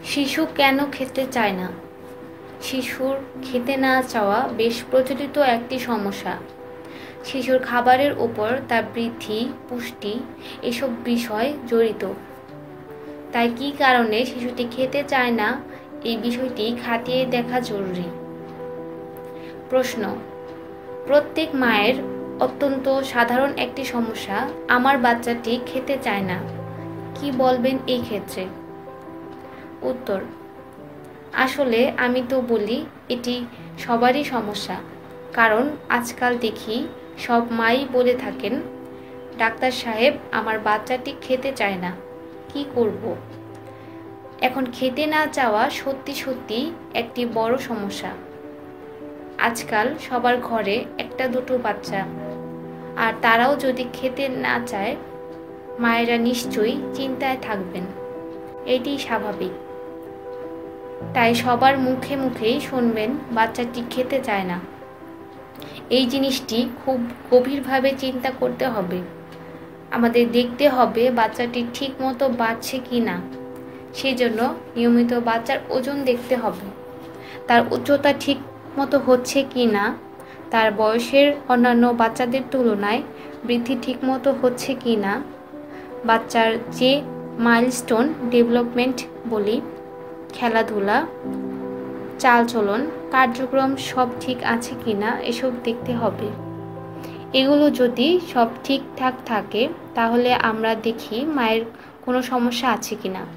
শিশু কেন খেতে চায় না? শিশুর খেতে না চাওয়া বেশ প্রচলিত একটি সমস্যা। শিশুর খাবারের উপর তার বৃদ্ধি, পুষ্টি এসব বিষয় জড়িত। তাই কী কারণে শিশুটি খেতে চায় না, এই বিষয়টি খতিয়ে দেখা জরুরি। প্রশ্ন: প্রত্যেক মায়ের অত্যন্ত সাধারণ একটি সমস্যা, আমার বাচ্চাটি খেতে চায় না। কি বলবেন এই ক্ষেত্রে? উত্তর: আসলে আমি তো বলি এটি সবারই সমস্যা। কারণ আজকাল দেখি সব মাই বলে থাকেন, ডাক্তার সাহেব আমার বাচ্চাটি খেতে চায় না, কি করব? এখন খেতে না চাওয়া সত্যি সত্যি একটি বড় সমস্যা। আজকাল সবার ঘরে একটা দুটো বাচ্চা, আর তারাও যদি খেতে না চায়, মায়েরা নিশ্চয়ই চিন্তায় থাকবেন। এটি স্বাভাবিক। তাই সবার মুখে মুখেই শুনবেন বাচ্চাটি খেতে চায় না। এই জিনিসটি খুব গভীরভাবে চিন্তা করতে হবে। আমাদের দেখতে হবে বাচ্চাটি ঠিক মতো বাড়ছে কি না। সেই জন্য নিয়মিত বাচ্চার ওজন দেখতে হবে, তার উচ্চতা ঠিক মতো হচ্ছে কি না, তার বয়সের অন্যান্য বাচ্চাদের তুলনায় বৃদ্ধি ঠিক মতো হচ্ছে কি না, বাচ্চার যে মাইলস্টোন ডেভেলপমেন্ট বলি, খেলাধুলা, চালচলন, কার্যক্রম সব ঠিক আছে কি না, এসব দেখতে হবে। এগুলো যদি সব ঠিকঠাক থাকে তাহলে আমরা দেখি মায়ের কোনো সমস্যা আছে কি না।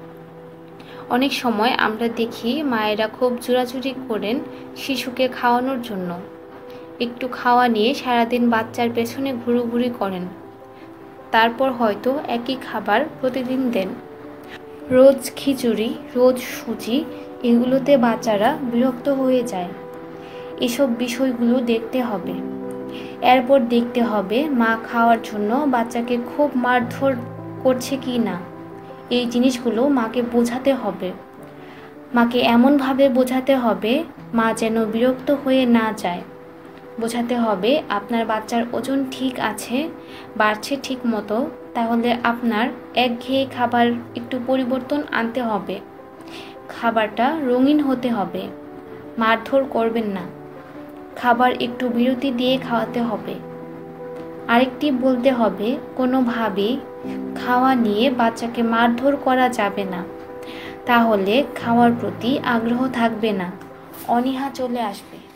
অনেক সময় আমরা দেখি মায়েরা খুব জোরাজুরি করেন শিশুকে খাওয়ানোর জন্য। একটু খাওয়া নিয়ে সারাদিন বাচ্চার পেছনে ঘুরোঘুরি করেন, তারপর হয়তো একই খাবার প্রতিদিন দেন। রোজ খিচুড়ি, রোজ সুজি, এগুলোতে বাচ্চারা বিরক্ত হয়ে যায়। এসব বিষয়গুলো দেখতে হবে। এরপর দেখতে হবে মা খাওয়ার জন্য বাচ্চাকে খুব মারধর করছে কি না। এই জিনিসগুলো মাকে বোঝাতে হবে। মাকে এমনভাবে বোঝাতে হবে মা যেন বিরক্ত হয়ে না যায়। বোঝাতে হবে আপনার বাচ্চার ওজন ঠিক আছে, বাড়ছে ঠিক মতো, তাহলে আপনার একঘেয়ে খাবার একটু পরিবর্তন আনতে হবে। খাবারটা রঙিন হতে হবে, মারধর করবেন না। খাবার একটু বিরতি দিয়ে খাওয়াতে হবে। আরেকটি বলতে হবে, কোনোভাবেই খাওয়া নিয়ে বাচ্চাকে মারধর করা যাবে না, তাহলে খাওয়ার প্রতি আগ্রহ থাকবে না, অনীহা চলে আসবে।